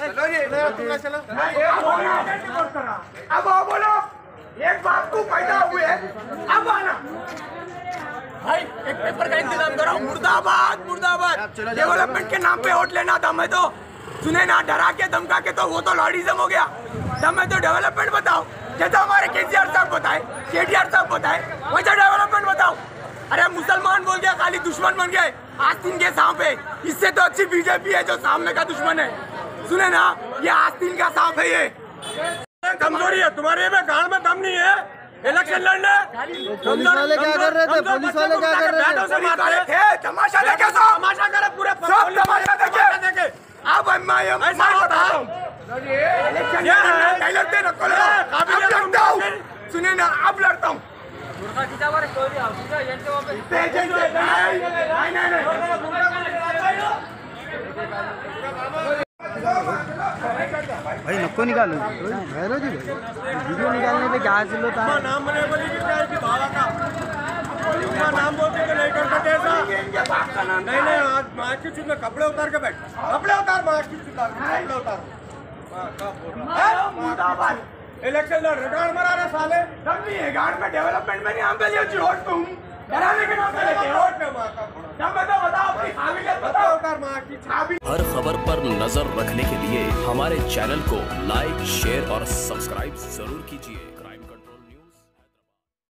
चलो अब बोलो एक बात को पैदा हुए अब आना भाई एक पेपर का इंतजाम करो। मुर्दाबाद मुर्दाबाद डेवलपमेंट के नाम पे वोट लेना था। मैं तो सुने ना डरा के धमका के तो वो तो लॉर्डिज्म हो गया। तब मैं तो डेवलपमेंट बताओ जैसा हमारे केसीआर साहब बताए, केटीआर साहब बताए वैसा डेवलपमेंट बताओ। अरे मुसलमान बोल गया खाली दुश्मन बन गए आस्तीन के सांप है। इससे तो अच्छी बीजेपी है जो सामने का दुश्मन है। सुने ना ये आस्तीन का सांप है। ये कमजोरी है तुम्हारे में, गांव में दम नहीं है। इलेक्शन लड़ने पुलिस वाले क्या कर रहे थे? पुलिस वाले क्या कर रहे थे? तमाशा देखे तमाशा करे पूरे सब तमाशा देखे। अब ऐसा होता सुने ना अब लड़ता हूँ। भाई नको निकालो भैरव जी, वीडियो निकालने पे क्या हासिल होता है? नाम नाम बोलते नहीं कर सकते ऐसा। नहीं आज मार्च की चुनाव में कपड़े उतार के बैठ, कपड़े उतार मार्च की चुनाव कपड़े उतार। इलेक्शन लड़ रिकॉर्ड मरा रहे साले। तब नहीं है गार्ड में डेवलपमेंट में नहीं हम पहले अच्छी वोट पे हूँ डराने के नाम पे लेके वोट पे मार का जब मैं तो बताओ अपनी काबिलियत बताओ उतार मार की छाबी। हर खबर पर नजर रखने के लिए हमारे चैनल को लाइक, शेयर और सब्सक्राइब जरूर कीजिए।